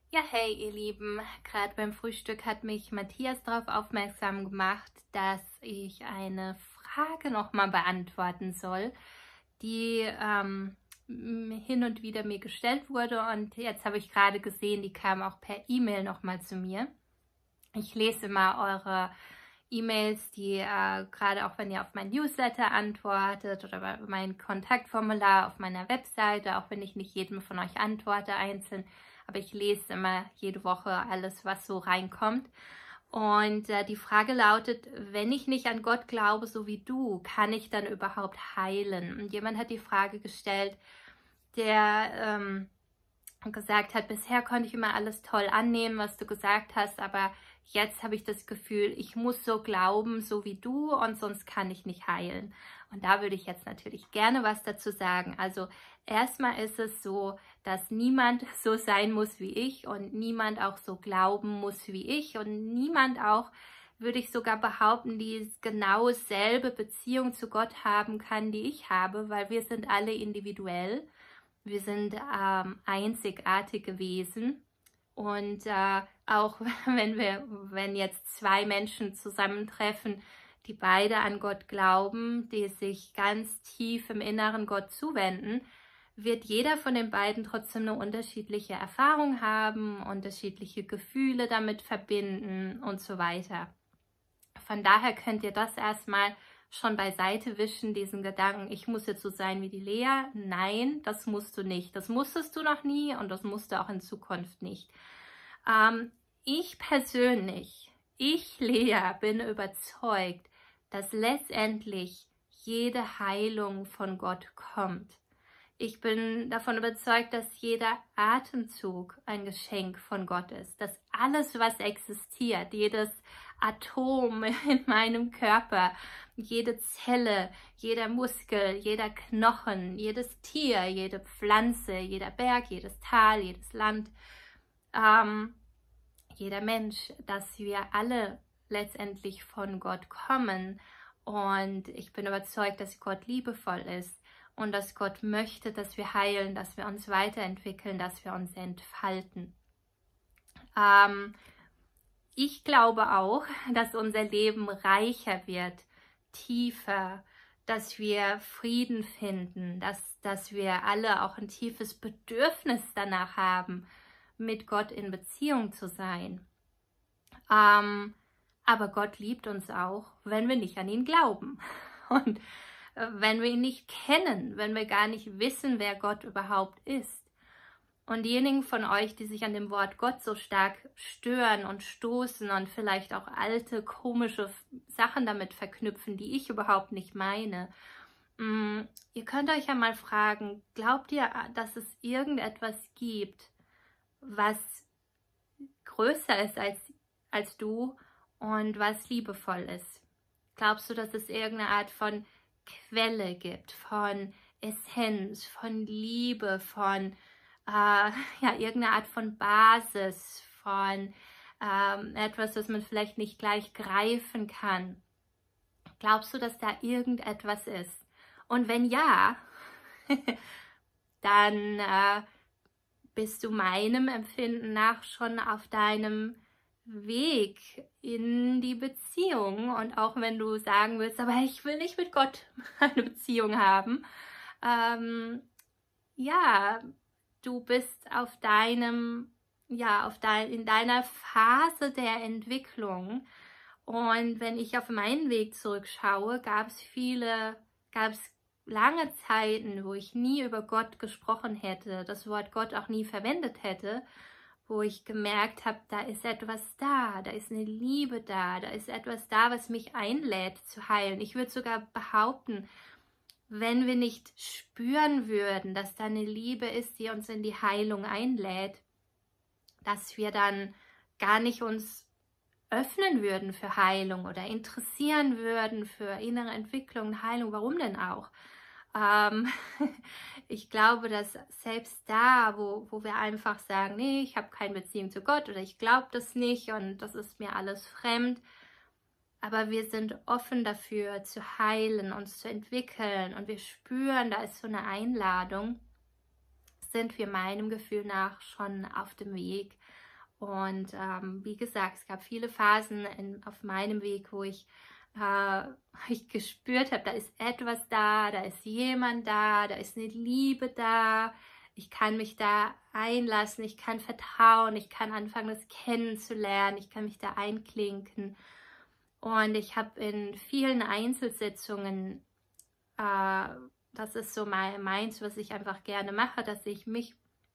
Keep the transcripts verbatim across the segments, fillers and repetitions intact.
Ja, hey ihr Lieben, gerade beim Frühstück hat mich Matthias darauf aufmerksam gemacht, dass ich eine Frage nochmal beantworten soll, die ähm, m- hin und wieder mir gestellt wurde, und jetzt habe ich gerade gesehen, die kam auch per E-Mail nochmal zu mir. Ich lese immer eure E-Mails, die äh, gerade auch, wenn ihr auf mein Newsletter antwortet oder bei mein Kontaktformular auf meiner Webseite, auch wenn ich nicht jedem von euch antworte einzeln, aber ich lese immer jede Woche alles, was so reinkommt. Und äh, die Frage lautet: Wenn ich nicht an Gott glaube, so wie du, kann ich dann überhaupt heilen? Und jemand hat die Frage gestellt, der ähm, gesagt hat, bisher konnte ich immer alles toll annehmen, was du gesagt hast, aber jetzt habe ich das Gefühl, ich muss so glauben, so wie du, und sonst kann ich nicht heilen. Und da würde ich jetzt natürlich gerne was dazu sagen. Also erstmal ist es so, dass niemand so sein muss wie ich und niemand auch so glauben muss wie ich und niemand auch, würde ich sogar behaupten, die genau selbe Beziehung zu Gott haben kann, die ich habe, weil wir sind alle individuell. Wir sind ähm, einzigartige Wesen, und äh, auch wenn wir, wenn jetzt zwei Menschen zusammentreffen, die beide an Gott glauben, die sich ganz tief im Inneren Gott zuwenden, wird jeder von den beiden trotzdem eine unterschiedliche Erfahrung haben, unterschiedliche Gefühle damit verbinden und so weiter. Von daher könnt ihr das erstmal schon beiseite wischen, diesen Gedanken, ich muss jetzt so sein wie die Lea. Nein, das musst du nicht. Das musstest du noch nie und das musst du auch in Zukunft nicht. Ähm, ich persönlich, ich Lea, bin überzeugt, dass letztendlich jede Heilung von Gott kommt. Ich bin davon überzeugt, dass jeder Atemzug ein Geschenk von Gott ist. Dass alles, was existiert, jedes Atom in meinem Körper, jede Zelle, jeder Muskel, jeder Knochen, jedes Tier, jede Pflanze, jeder Berg, jedes Tal, jedes Land, ähm, jeder Mensch, dass wir alle letztendlich von Gott kommen. Und ich bin überzeugt, dass Gott liebevoll ist und dass Gott möchte, dass wir heilen, dass wir uns weiterentwickeln, dass wir uns entfalten. Ähm, ich glaube auch, dass unser Leben reicher wird, tiefer, dass wir Frieden finden, dass, dass wir alle auch ein tiefes Bedürfnis danach haben, mit Gott in Beziehung zu sein. Ähm, aber Gott liebt uns auch, wenn wir nicht an ihn glauben. Und äh, wenn wir ihn nicht kennen, wenn wir gar nicht wissen, wer Gott überhaupt ist. Und diejenigen von euch, die sich an dem Wort Gott so stark stören und stoßen und vielleicht auch alte, komische Sachen damit verknüpfen, die ich überhaupt nicht meine, mh, ihr könnt euch ja mal fragen, glaubt ihr, dass es irgendetwas gibt, was größer ist als, als du und was liebevoll ist? Glaubst du, dass es irgendeine Art von Quelle gibt, von Essenz, von Liebe, von äh, ja, irgendeine Art von Basis, von ähm, etwas, das man vielleicht nicht gleich greifen kann? Glaubst du, dass da irgendetwas ist? Und wenn ja, dann äh, bist du meinem Empfinden nach schon auf deinem Weg in die Beziehung. Und auch wenn du sagen willst, aber ich will nicht mit Gott eine Beziehung haben, ähm, ja, du bist auf deinem, ja, auf dein, in deiner Phase der Entwicklung. Und wenn ich auf meinen Weg zurückschaue, gab es viele, gab es lange Zeiten, wo ich nie über Gott gesprochen hätte, das Wort Gott auch nie verwendet hätte, wo ich gemerkt habe, da ist etwas da, da ist eine Liebe da, da ist etwas da, was mich einlädt zu heilen. Ich würde sogar behaupten, wenn wir nicht spüren würden, dass da eine Liebe ist, die uns in die Heilung einlädt, dass wir dann gar nicht uns öffnen würden für Heilung oder interessieren würden für innere Entwicklung und Heilung. Warum denn auch? Ähm, ich glaube, dass selbst da, wo, wo wir einfach sagen, nee, ich habe keine Beziehung zu Gott oder ich glaube das nicht und das ist mir alles fremd, aber wir sind offen dafür zu heilen, uns zu entwickeln, und wir spüren, da ist so eine Einladung. sind wir meinem Gefühl nach schon auf dem Weg. Und ähm, wie gesagt, es gab viele Phasen in, auf meinem Weg, wo ich, äh, ich gespürt habe, da ist etwas da, da ist jemand da, da ist eine Liebe da. Ich kann mich da einlassen, ich kann vertrauen, ich kann anfangen, das kennenzulernen, ich kann mich da einklinken. Und ich habe in vielen Einzelsitzungen, äh, das ist so mein, meins, was ich einfach gerne mache, dass ich mich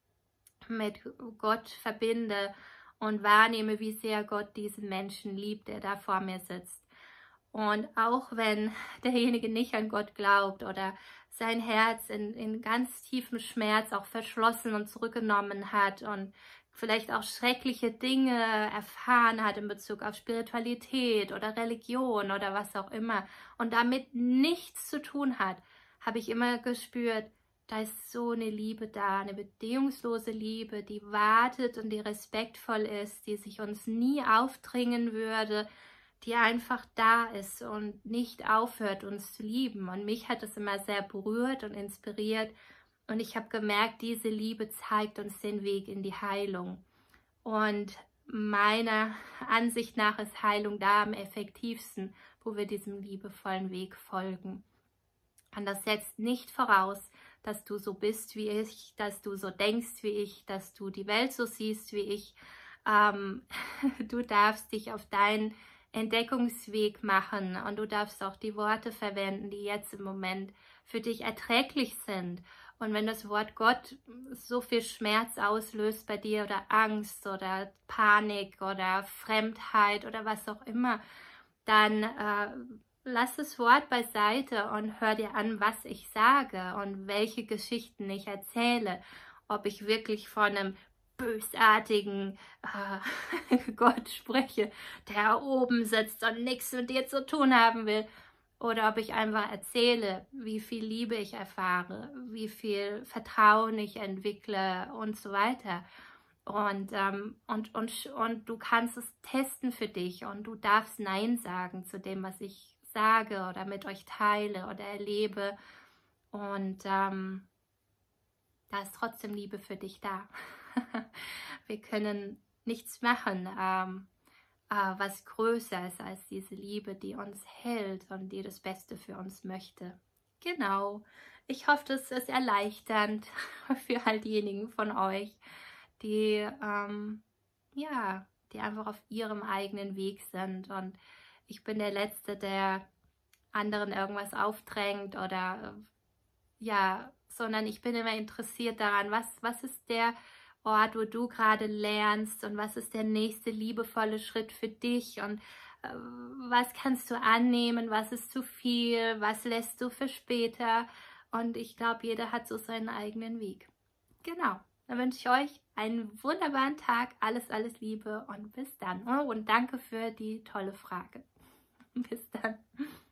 mit Gott verbinde und wahrnehme, wie sehr Gott diesen Menschen liebt, der da vor mir sitzt. Und auch wenn derjenige nicht an Gott glaubt oder sein Herz in, in ganz tiefem Schmerz auch verschlossen und zurückgenommen hat und vielleicht auch schreckliche Dinge erfahren hat in Bezug auf Spiritualität oder Religion oder was auch immer und damit nichts zu tun hat, habe ich immer gespürt, da ist so eine Liebe da, eine bedingungslose Liebe, die wartet und die respektvoll ist, die sich uns nie aufdringen würde, die einfach da ist und nicht aufhört, uns zu lieben. Und mich hat es immer sehr berührt und inspiriert. Und ich habe gemerkt, diese Liebe zeigt uns den Weg in die Heilung. Und meiner Ansicht nach ist Heilung da am effektivsten, wo wir diesem liebevollen Weg folgen. Und das setzt nicht voraus, dass du so bist wie ich, dass du so denkst wie ich, dass du die Welt so siehst wie ich. Ähm, du darfst dich auf deinen Entdeckungsweg machen und du darfst auch die Worte verwenden, die jetzt im Moment für dich erträglich sind. Und wenn das Wort Gott so viel Schmerz auslöst bei dir oder Angst oder Panik oder Fremdheit oder was auch immer, dann äh, lass das Wort beiseite und hör dir an, was ich sage und welche Geschichten ich erzähle. Ob ich wirklich von einem bösartigen äh, Gott spreche, der oben sitzt und nichts mit dir zu tun haben will. Oder ob ich einfach erzähle, wie viel Liebe ich erfahre, wie viel Vertrauen ich entwickle und so weiter. Und, ähm, und, und, und du kannst es testen für dich und du darfst Nein sagen zu dem, was ich sage oder mit euch teile oder erlebe. Und ähm, da ist trotzdem Liebe für dich da. Wir können nichts machen, ähm, äh, was größer ist als diese Liebe, die uns hält und die das Beste für uns möchte. Genau. Ich hoffe, das ist erleichternd für all diejenigen von euch, die, ähm, ja, die einfach auf ihrem eigenen Weg sind. Und ich bin der Letzte, der anderen irgendwas aufdrängt oder, ja, sondern ich bin immer interessiert daran, was, was ist der Ort, wo du gerade lernst und was ist der nächste liebevolle Schritt für dich und äh, was kannst du annehmen, was ist zu viel, was lässt du für später. Und ich glaube, jeder hat so seinen eigenen Weg. Genau. Dann wünsche ich euch einen wunderbaren Tag, alles, alles Liebe und bis dann. Oh, und danke für die tolle Frage. Bis dann.